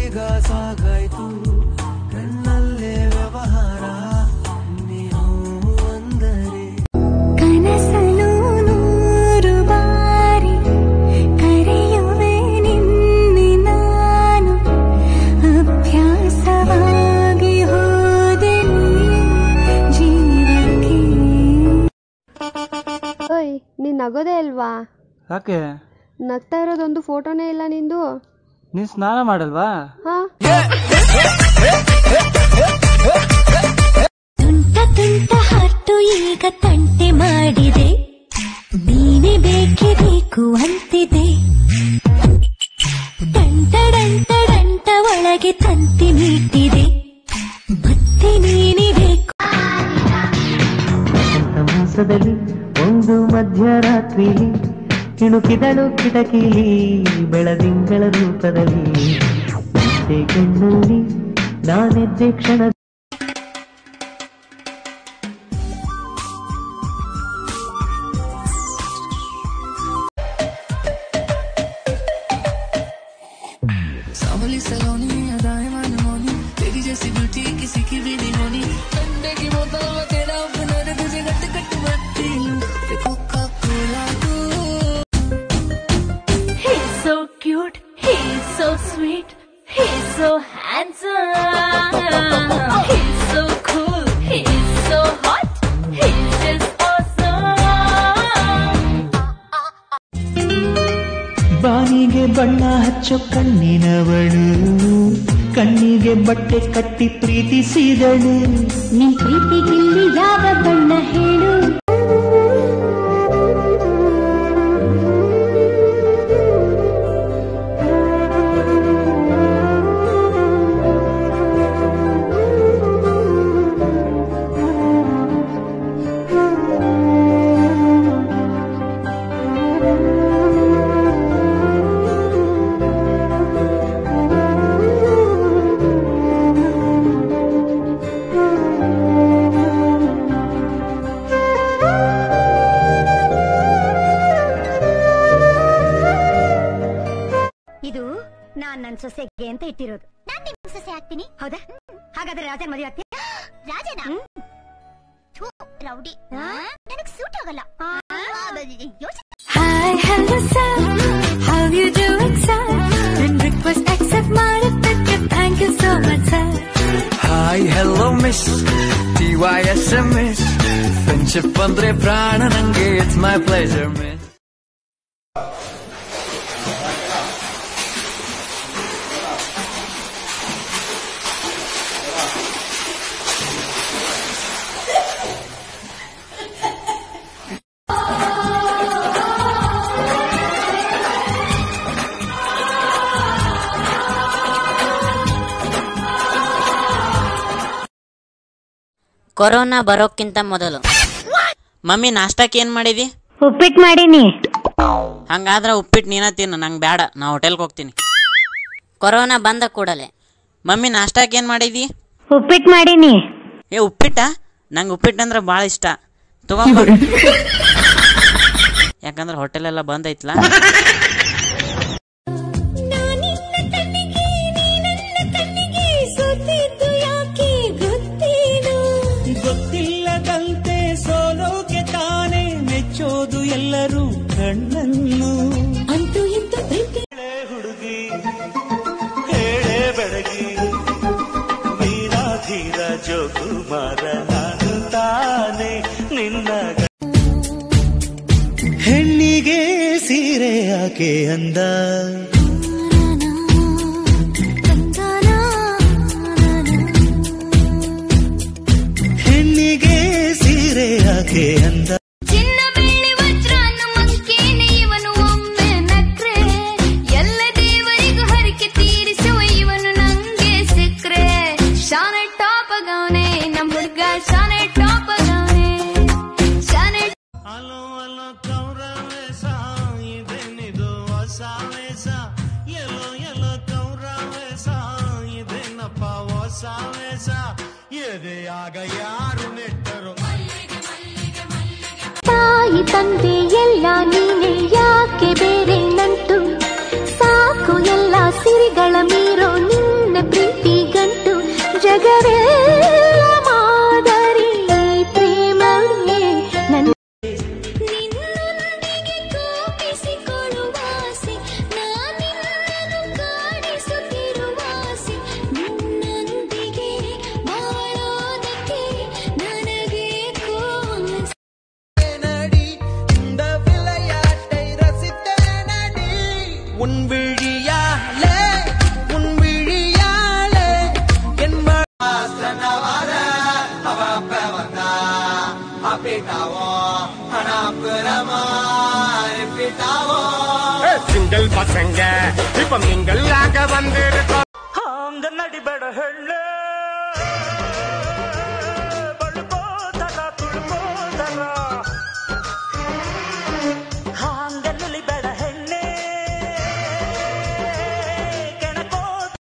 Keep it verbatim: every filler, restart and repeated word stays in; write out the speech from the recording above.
ಬೇಗ ಸಾಗಾಯ್ತು ಕಣ್ಣಲ್ಲೇ ವ್ಯವಹಾರ ನೀವು ಅಂದರೆ ಕನಸಲು ನೂರು ಬಾರಿ ಕರೆಯುವೆ ನಿನ್ನೆ ನಾನು ಅಭ್ಯಾಸವಾಗಿ ಹೋದೆ ಜೀವಕ್ಕೆ. ಓಯ್ ನೀನ್ ನಗೋದೇ ಅಲ್ವಾ? ಯಾಕೆ ನಗ್ತಾ ಇರೋದೊಂದು ಫೋಟೋನೇ ಇಲ್ಲ ನಿಂದು. ನೀನ್ ಸ್ನಾನ ಮಾಡಲ್ವಾ? ಹಾ ತುಂಟ ತುಂಟ ಹತ್ತು ಈಗ ತಂಟೆ ಮಾಡಿದೆ ನೀನೆ ಬೇಕೇ ಬೇಕು ಅಂತಿದೆ ಡಂಟ ಡಂಟ ಡಂಟ ಒಳಗೆ ತಂತಿ ನೀಟಿದೆ ಮತ್ತೆ ನೀನೆ ಬೇಕು. ಮಾಸದಲ್ಲಿ ಒಂದು ಮಧ್ಯರಾತ್ರಿಲಿ ಕಿಣುಕಿದಳು ಕಿಟಕಿಲಿ ಬೆಳದಿಂಗಳ ರೂಪದಲ್ಲಿ ಕಣ್ಣಲ್ಲಿ ನಾನೆದ್ದೆ ಕ್ಷಣ. सांवली सलोनी अदाएं मनमोनी तेरी जैसी ब्यूटी किसी की भी नहीं होनी ठंडे की बोतल में तेरा अपना तुझे गट गट मरती हूँ कोका कोला तू. He's so cute, he's so sweet, he's so handsome, he's so cool, he's so hot, he's just awesome. ಬಾನಿಗೆ ಬಣ್ಣ ಹಚ್ಚೋ ಕಣ್ಣಿನವಳು ಕಣ್ಣಿಗೆ ಬಟ್ಟೆ ಕಟ್ಟಿ ಪ್ರೀತಿಸಿದಳು. ನಿನ್ ಪ್ರೀತಿಗಿಲ್ಲಿ ಯಾವ ಬಣ್ಣ ಹೇಳು? ಇದು ನಾನ್ ನನ್ ಸೊಸೆಗೆ ಅಂತ ಇಟ್ಟಿರೋದು. ನಾನ್ ನಿಮ್ ಸೊಸೆ ಆಗ್ತೀನಿ. ಹೌದಾ? ಹಾಗಾದ್ರೆ ರಾಜನ್ ಮದುವೆ ಆಗ್ತೀನಿ. ರಾಜನ ರೌಡಿ ನನಗ್ ಸೂಟ್ ಆಗಲ್ಲ. Hi, hello sir, how you doing sir? When request accept ಮಾಡಿದ್ದಕ್ಕೆ thank you so much sir. Hi, hello miss T Y S M S friendship ಅಂದ್ರೆ ಪ್ರಾಣ ನಂಗೆ it's my pleasure miss. Corona ಬರೋಕ್ಕಿಂತ ಮೊದಲು mummy ನಾಷ್ಟಕ್ಕೆ ಏನ್ ಮಾಡಿದಿ? ಉಪ್ಪಿಟ್ಟು ಮಾಡೀನಿ. ಹಂಗಾದ್ರೆ ಉಪ್ಪಿಟ್ಟು ನೀನ ತಿನ್ನು, ನಂಗೆ ಬೇಡ, ನಾ ಹೋಟೆಲ್ಗೆ ಹೋಗ್ತೀನಿ. ಕೊರೋನಾ ಬಂದ ಕೂಡಲೇ ಮಮ್ಮಿ ನಾಷ್ಟಕ್ಕೆ ಏನ್ ಮಾಡಿದಿ? ಉಪ್ಪಿಟ್ಟು ಮಾಡೀನಿ. ಏ ಉಪ್ಪಿಟ್ಟ? ನಂಗೆ ಉಪ್ಪಿಟ್ಟು ಅಂದ್ರೆ ಭಾಳ ಇಷ್ಟ, ತಗೊಂಬ. ಯಾಕಂದ್ರೆ ಹೋಟೆಲೆಲ್ಲ ಬಂದ್ ಐತ್ಲಾ. ಗೊತ್ತಿಲ್ಲದಂತೆ ಸೋಲೋಕೆ ತಾನೇ ಮೆಚ್ಚೋದು ಎಲ್ಲರೂ ಕಣ್ಣನ್ನು. ಅಂತೂ ಇಂತೂ ಹುಡುಗಿ ಹೇಳೆ ಬೆಳಗಿ ವೀರಾಧೀರ ಜೋಕುಮಾರ ನಾನು ತಾನೆ ನಿನ್ನ. ಹೆಣ್ಣಿಗೆ ಸೀರೆ ಯಾಕೆ ಅಂದ? ಹೆಣ್ಣಿಗೆ ಸೀರೆ ಯಾಕೆ ಅಂದ? ಚಿನ್ನ ಬೆಳ್ಳಿ ವಜ್ರಾನ ಮಕ್ಕೇನೆ ಇವನು ಒಮ್ಮೆ ನಕ್ರೆ ಎಲ್ಲ ದೇವರಿಗೂ ಹರಕೆ ತೀರಿಸುವ ಇವನು ನಂಗೆ ಸಿಕ್ರೆ. ಶಾನೆ ಟಾಪ್ ಆಗವನೆ ನಮ್ ಹುಡ್ಗ, ಶಾನೆ ಟಾಪ್ ಆಗವನೆ ಶಾನೆ. ಅಲೋ ಅಲೋ ಕೌರವೇಶ ಇದೇನಿದು ಹೊಸ ವೇಷ, ಎಲ್ಲೋ ಎಲ್ಲೋ ಕೌರವೇಶ ಇದೇನಪ್ಪ ಹೊಸ ವೇಷ, ಎದೆಯಾಗ ಯಾರು ನೆಟ್ಟರು? ತಾಯಿ ತಂದೆ ಎಲ್ಲ ನೀನೆ, ಯಾಕೆ ಬೇರೆ ನಂಟು? ಸಾಕು ಎಲ್ಲ ಸಿರಿಗಳ ಮೀರೋ ನಿನ್ನ ಮಿಂಗಲ್ಲಾಗ ಬಂದಿರ